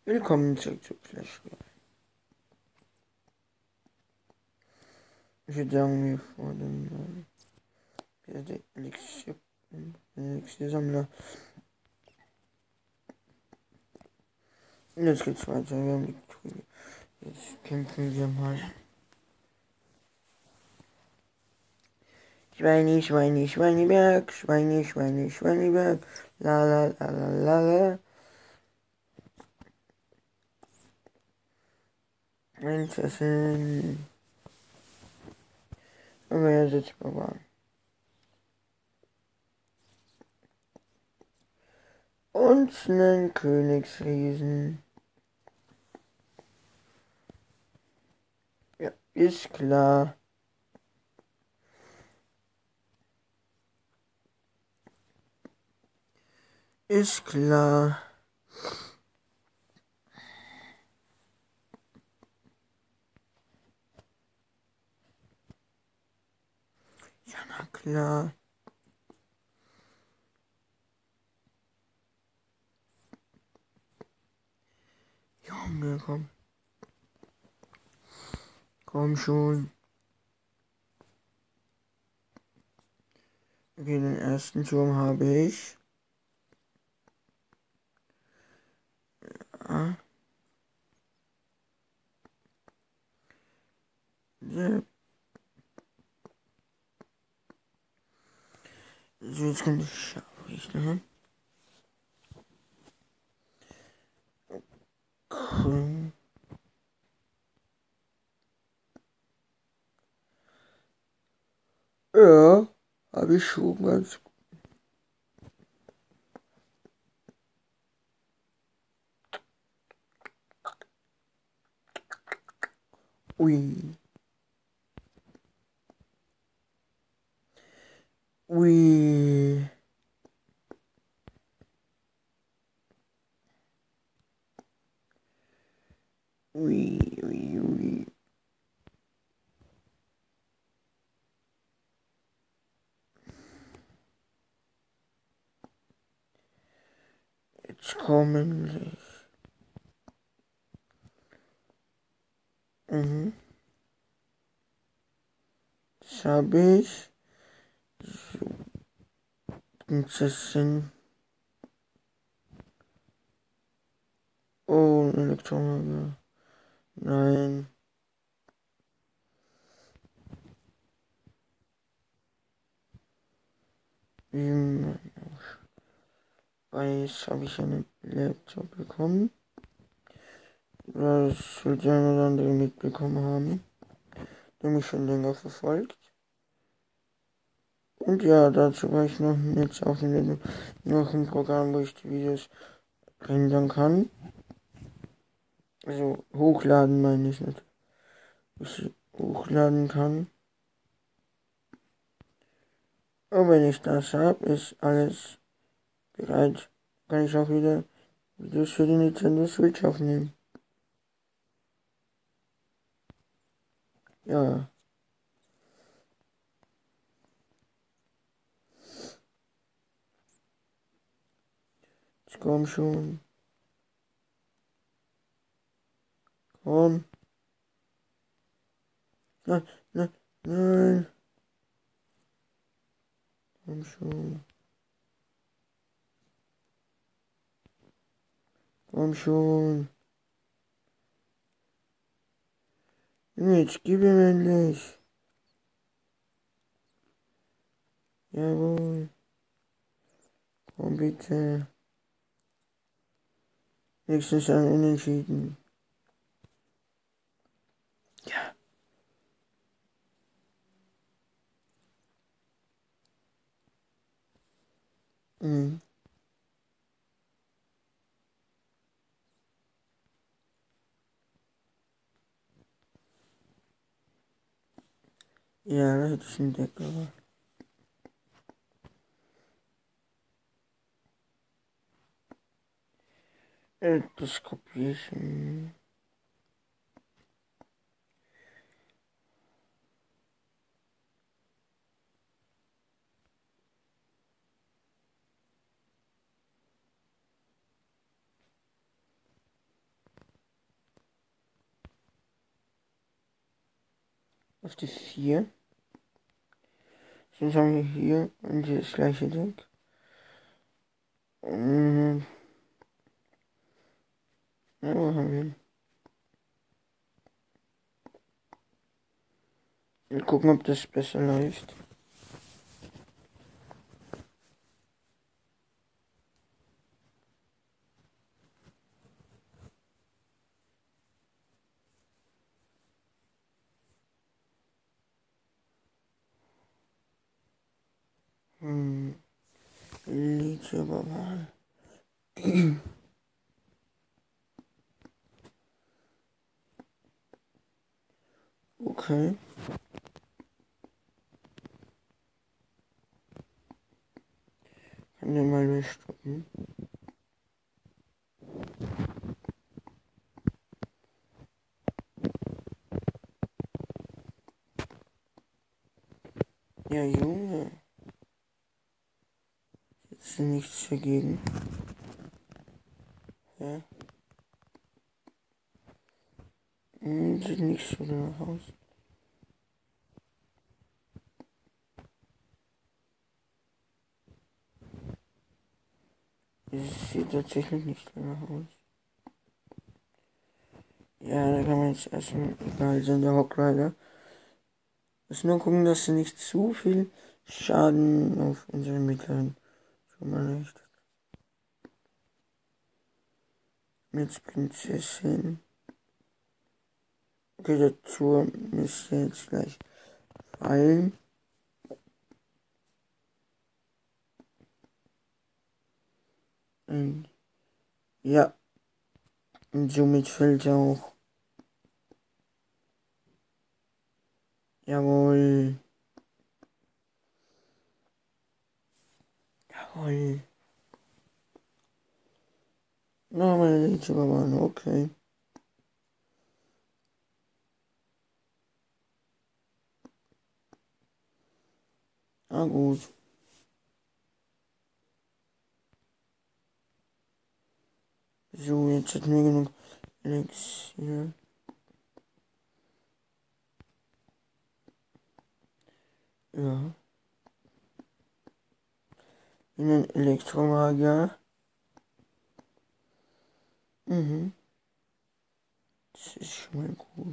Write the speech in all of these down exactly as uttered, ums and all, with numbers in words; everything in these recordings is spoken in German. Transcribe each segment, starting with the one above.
Willkommen zurück zu Flash. Ich würde sagen, wir vor dem äh, der Elixier, Elixiersammler. Und jetzt geht's weiter. Wir haben die Truhe. Jetzt kämpfen wir mal. Schweini, Schweini, Schweiniberg, Schweini, Schweini, Schweiniberg. La la la la la la. Prinzessin. Aber er sitzt bewahren. Und einen Königsriesen. Ja, ist klar. Ist klar. Ja, na klar. Junge, komm. Komm schon. Okay, den ersten Turm habe ich. Ja. Ja. So, jetzt kommt die Scharfrichter. Cool. Ja, habe ich schon ganz. Ui. Ui. Ui, ui, ui. Jetzt kommen sie. Mhm. Das habe ich. So. Prinzessin. Oh, ein Elektromagier. Nein. Wie man weiß, habe ich einen Laptop bekommen. Das wird der eine oder andere mitbekommen haben, der mich schon länger verfolgt. Und ja, dazu war ich noch jetzt auch in noch ein Programm, wo ich die Videos rendern kann. Also hochladen meine ich nicht. Wo ich sie hochladen kann. Und wenn ich das habe, ist alles bereit. Kann ich auch wieder Videos für die Nintendo Switch aufnehmen. Ja. Jetzt komm schon. Komm. Nein, nein, nein. Komm schon. Komm schon. Jetzt gib ihm endlich. Jawohl. Komm bitte. Nächstes ein Unentschieden. Ja. Mhm. Ja, da hätte ich einen Deck, aber. Äh, das kopiere ich. hm. auf die vier. Jetzt haben wir hier und hier das gleiche Deck. Mhm. Ja, wo haben wir ihn? Wir gucken, ob das besser läuft. Hm. Liedje aber mal. Okay. Kann den mal durchstoppen. Ja, Junge. Jetzt nichts dagegen. Ja. Hm, sieht nicht so danach aus. Es sieht tatsächlich nicht danach aus. Ja, da kann man jetzt erstmal egal sein, der Hockrider. Muss nur gucken, dass sie nicht zu viel Schaden auf unseren mittleren schon mal richtet. Mit Prinzessin. Okay, der Turm müsste jetzt gleich fallen. Und ja, und somit fällt er auch. Jawohl. Jawohl. Na, meine Lieblingsbahn, okay. Na gut. So, jetzt hatten wir genug Elixier. Ja. In den Elektromagier. Mhm. Das ist schon mal gut.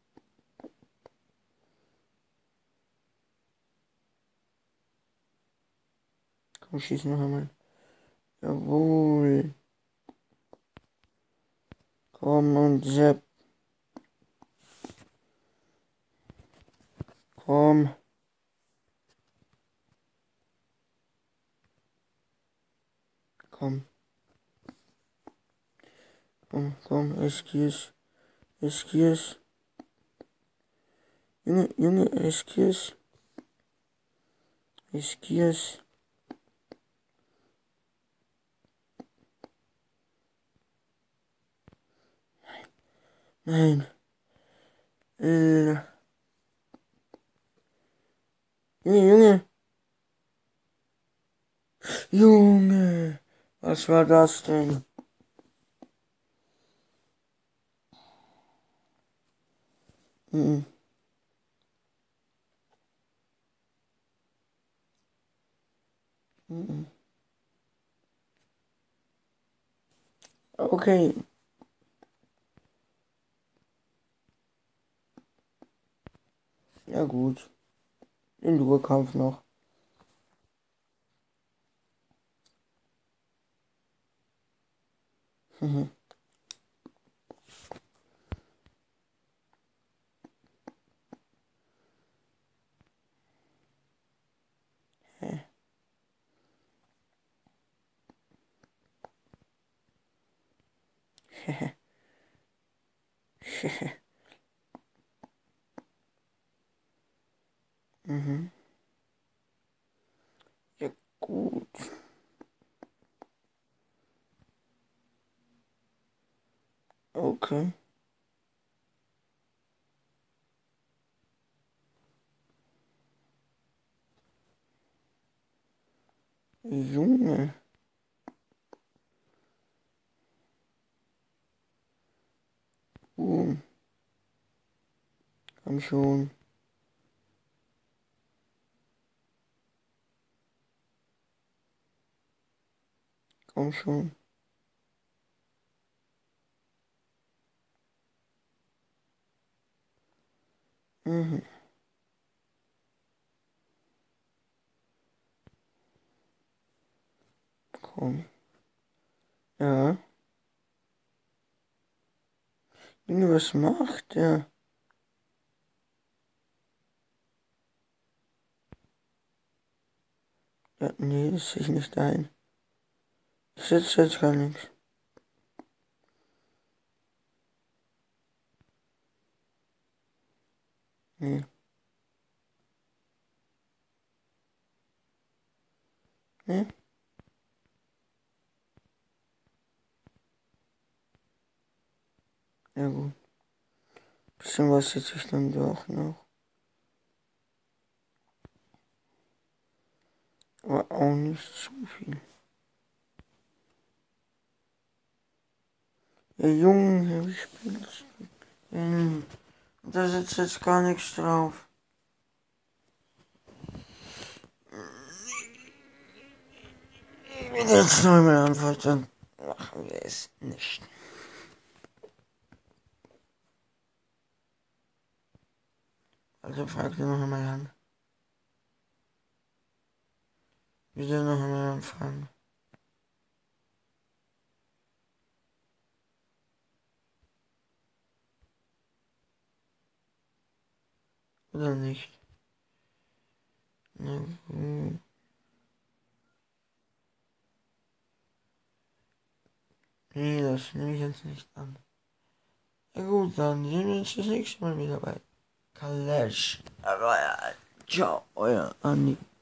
Komm, schieß noch einmal. Jawohl. Komm und Sepp. Komm. Komm. Komm, komm, Eskies. Eskies. Junge, Junge, Eskies. Eskies. Nein. Äh. Junge, Junge. Junge. Was war das denn? Mhm. Mhm. Okay. Ja gut. Den Durkampf noch. Mhm. Mhm. Ja gut. Okay. Junge. Uh, komm schon. komm schon. Mhm. Komm. Ja. Junge, was macht der? Ja, nee, das sehe ich nicht ein. Ich sitze jetzt gar nichts. Nee. Nee? Ja gut. Bisschen was sitze ich dann doch noch. Aber auch nicht zu viel. Ja, Junge, wie spielst du denn? Da sitzt jetzt gar nichts drauf. Wenn du jetzt noch einmal antwortet, dann machen wir es nicht. Also frag dir noch einmal an. Bitte noch einmal anfragen. Oder nicht? Na gut. Nee, das nehme ich jetzt nicht an. Ja gut, dann sehen wir uns das nächste Mal wieder bei Clash. Aber ja, ciao, euer Andi.